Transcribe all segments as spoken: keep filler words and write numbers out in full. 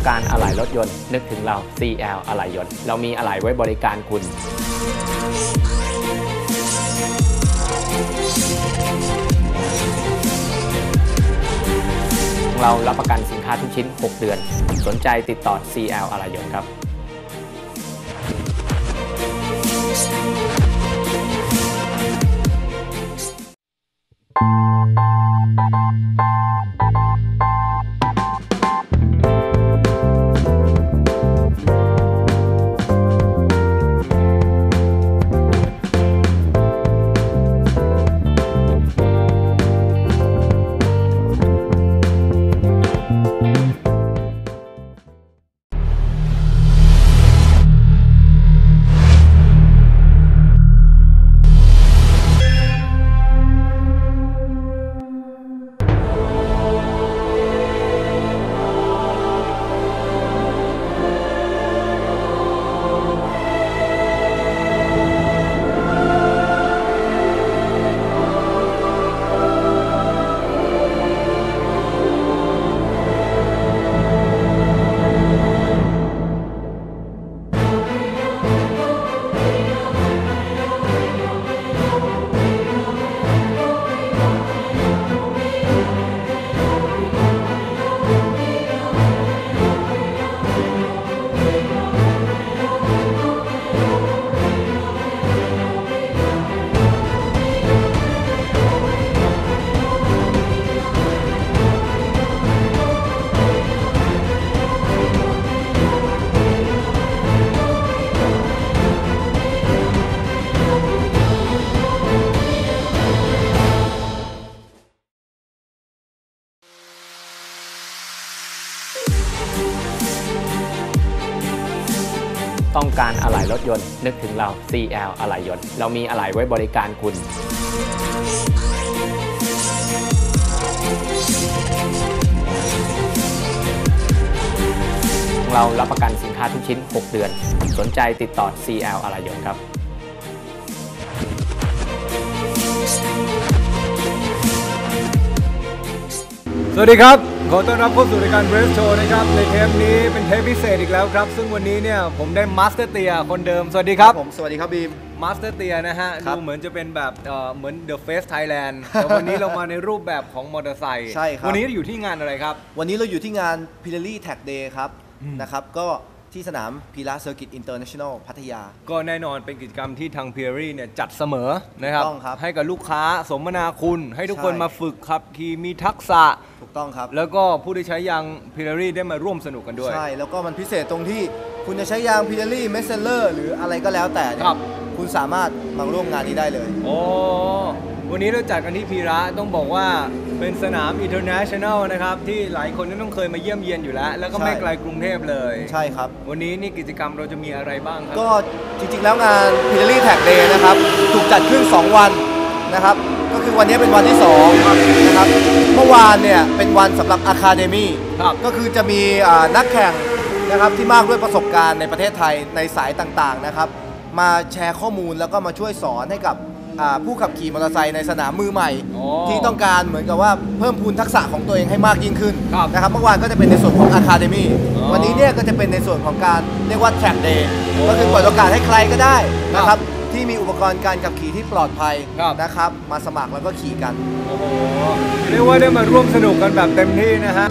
การอะไหล่รถยนต์นึกถึงเรา ซี แอล อะไหล่ยนต์เรามีอะไหล่ไว้บริการคุณเรารับประกันสินค้าทุกชิ้นหกเดือนสนใจติดต่อ ซี แอล อะไหล่ยนต์ครับต้องการอะไหล่รถยนต์นึกถึงเรา ซี แอล อะไหล่ยนต์เรามีอะไหล่ไว้บริการคุณเรารับประกันสินค้าทุกชิ้นหกเดือนสนใจติดต่อ ซี แอล อะไหล่ยนต์ครับสวัสดีครับขอต้อนรับเข้าสู่รายการ Race Show นะครับในเทปนี้เป็นเทปพิเศษอีกแล้วครับซึ่งวันนี้เนี่ยผมได้มาสเตอร์เตียคนเดิมสวัสดีครับผมสวัสดีครับบีมมาสเตอร์เตียนะฮะดูเหมือนจะเป็นแบบเอ่อเหมือน The Face Thailand แต่วันนี้เรามาในรูปแบบของมอเตอร์ไซค์ใช่ครับวันนี้อยู่ที่งานอะไรครับวันนี้เราอยู่ที่งาน Pirelli Tag Day ครับนะครับก็ที่สนามพีระเซอร์กิตอินเตอร์เนชั่นแนลพัทยาก็แน่นอนเป็นกิจกรรมที่ทาง Pirelli เนี่ยจัดเสมอนะครับให้กับลูกค้าสมนาคุณให้ทุกคนมาฝึกขับขี่มีทักษะถูกต้องครับแล้วก็ผู้ที่ใช้ยาง Pirelli ได้มาร่วมสนุกกันด้วยใช่แล้วก็มันพิเศษตรงที่คุณจะใช้ยาง Pirelli Messenger หรืออะไรก็แล้วแต่เนี่ยคุณสามารถมาร่วมงานนี้ได้เลยโอ้วันนี้เราจัดกันที่พีระต้องบอกว่าเป็นสนาม International นะครับที่หลายคนต้องเคยมาเยี่ยมเยียนอยู่แล้วแล้วก็ไม่ไกลกรุงเทพเลยใช่ครับวันนี้นี่กิจกรรมเราจะมีอะไรบ้างครับก็จริงๆแล้วงาน Pirelli Tag Day นะครับถูกจัดขึ้นสองวันนะครับก็คือวันนี้เป็นวันที่สองนะครับเมื่อวานเนี่ยเป็นวันสำหรับ Academy ก็คือจะมีนักแข่งนะครับที่มากด้วยประสบการณ์ในประเทศไทยในสายต่างๆนะครับมาแชร์ข้อมูลแล้วก็มาช่วยสอนให้กับผู้ขับขี่มอเตอร์ไซค์ในสนามมือใหม่ที่ต้องการเหมือนกับว่าเพิ่มพูนทักษะของตัวเองให้มากยิ่งขึ้นนะครับเมื่อวานก็จะเป็นในส่วนของ Academy วันนี้เนี่ยก็จะเป็นในส่วนของการเรียกว่า Track Day ก็คือเปิดโอกาสให้ใครก็ได้นะครับที่มีอุปกรณ์การขับขี่ที่ปลอดภัยนะครับมาสมัครแล้วก็ขี่กันโอ้โหเรียกว่าได้มาร่วมสนุกกันแบบเต็มที่นะฮะ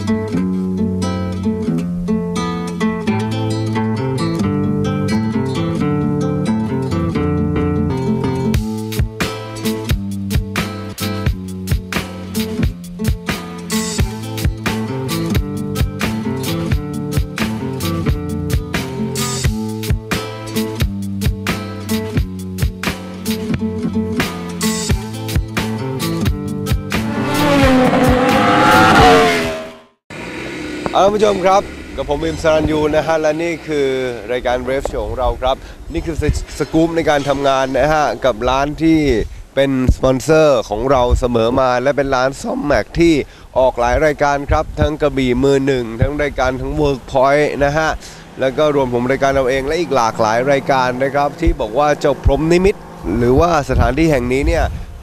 ท่านผู้ชมครับกับผมอิมสรัญยูนะฮะและนี่คือรายการ Race Show ของเราครับนี่คือสกู๊ปในการทำงานนะฮะกับร้านที่เป็นสปอนเซอร์ของเราเสมอมาและเป็นร้านซ่อมแม็กที่ออกหลายรายการครับทั้งกระบี่มือหนึ่งทั้งรายการทั้ง Workpoint นะฮะแล้วก็รวมผมรายการเราเองและอีกหลากหลายรายการนะครับที่บอกว่าเจ้าพรหมนิมิตรหรือว่าสถานที่แห่งนี้เนี่ย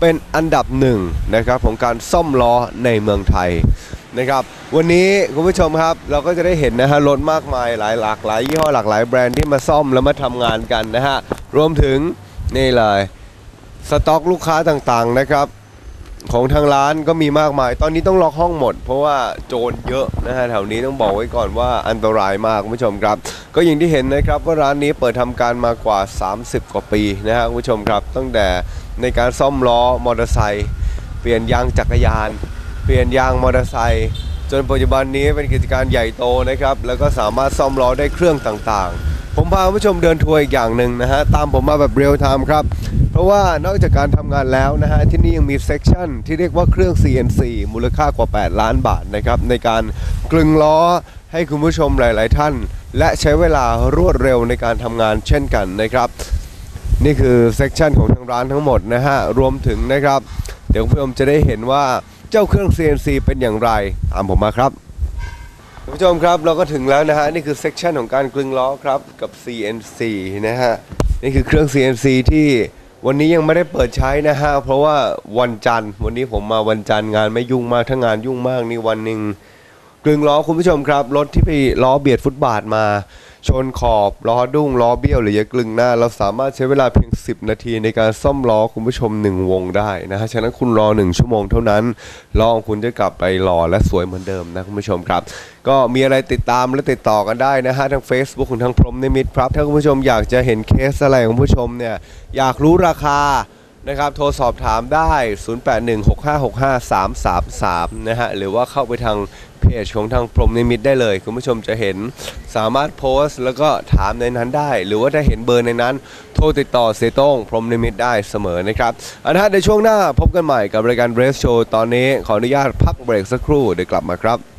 เป็นอันดับหนึ่งนะครับของการซ่อมล้อในเมืองไทยนะครับวันนี้คุณผู้ชมครับเราก็จะได้เห็นนะฮะรถมากมายหลายหลากหลายยี่ห้อหลากหลายแบรนด์ที่มาซ่อมแล้วมาทำงานกันนะฮะรวมถึงนี่เลยสต็อกลูกค้าต่างๆนะครับของทางร้านก็มีมากมายตอนนี้ต้องล็อกห้องหมดเพราะว่าโจรเยอะนะฮะแถวนี้ต้องบอกไว้ก่อนว่าอันตรายมากคุณผู้ชมครับก็อย่างที่เห็นนะครับว่าร้านนี้เปิดทำการมากว่าสามสิบกว่าปีนะฮะคุณผู้ชมครับตั้งแต่ในการซ่อมล้อมอเตอร์ไซค์เปลี่ยนยางจักรยานเปลี่ยนยางมอเตอร์ไซค์จนปัจจุบันนี้เป็นกิจการใหญ่โตนะครับแล้วก็สามารถซ่อมล้อได้เครื่องต่างๆผมพาคุณผู้ชมเดินทัวร์อีกอย่างหนึ่งนะฮะตามผมมาแบบเรียลไทม์ครับเพราะว่านอกจากการทำงานแล้วนะฮะที่นี่ยังมีเซกชันที่เรียกว่าเครื่อง ซี เอ็น ซี มูลค่ากว่าแปดล้านบาทนะครับในการกลึงล้อให้คุณผู้ชมหลายๆท่านและใช้เวลารวดเร็วในการทำงานเช่นกันนะครับนี่คือเซกชันของทางร้านทั้งหมดนะฮะรวมถึงนะครับเดี๋ยวคุณผู้ชมจะได้เห็นว่าเจ้าเครื่อง ซี เอ็น ซี เป็นอย่างไรตามผมมาครับคุณผู้ชมครับเราก็ถึงแล้วนะฮะนี่คือเซกชันของการกลึงล้อครับกับ ซี เอ็น ซี นะฮะนี่คือเครื่อง ซี เอ็น ซี ที่วันนี้ยังไม่ได้เปิดใช้นะฮะเพราะว่าวันจันทร์วันนี้ผมมาวันจันทร์งานไม่ยุ่งมากถ้างานยุ่งมากนี่วันหนึ่งกลึงล้อคุณผู้ชมครับรถที่ไปล้อเบียดฟุตบาทมาชนขอบล้อดุ้งล้อเบี้ยวหรือจะกลึงหน้าเราสามารถใช้เวลาเพียงสิบนาทีในการซ่อมล้อคุณผู้ชมหนึ่งวงได้นะฮะฉะนั้นคุณรอหนึ่งชั่วโมงเท่านั้นล้อของคุณจะกลับไปหล่อและสวยเหมือนเดิมนะคุณผู้ชมครับก็มีอะไรติดตามและติดต่อกันได้นะฮะทาง Facebook ของทางพรหมนิมิตรครับถ้าคุณผู้ชมอยากจะเห็นเคสอะไรของผู้ชมเนี่ยอยากรู้ราคานะครับโทรสอบถามได้ศูนย์ แปด หนึ่ง หก ห้า หก ห้า สาม สาม สามนะฮะหรือว่าเข้าไปทางเพจของทางพรหมนิมิตได้เลยคุณผู้ชมจะเห็นสามารถโพสต์แล้วก็ถามในนั้นได้หรือว่าถ้าเห็นเบอร์ในนั้นโทรติดต่อเสียโต้งพรหมนิมิตได้เสมอนะครับอันนั้นในช่วงหน้าพบกันใหม่กับรายการ Race Show ตอนนี้ขออนุญาตพักเบรกสักครู่เดี๋ยวกลับมาครับ